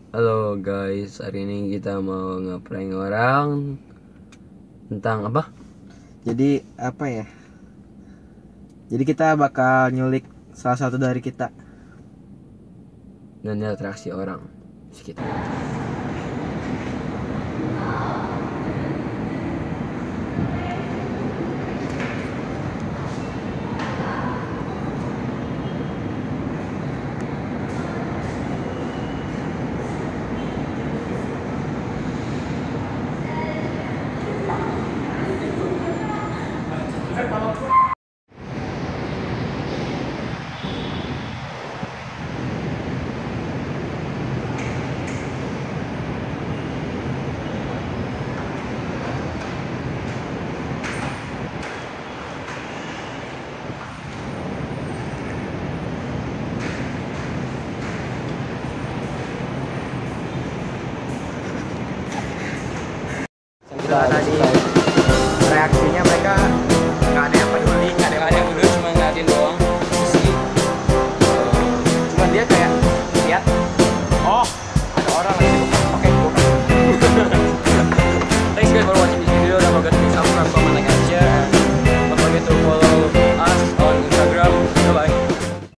Halo guys, hari ini kita mau ngeprank orang tentang apa? Jadi apa ya? Jadi kita bakal nyulik salah satu dari kita. Dan atraksi orang sekitar.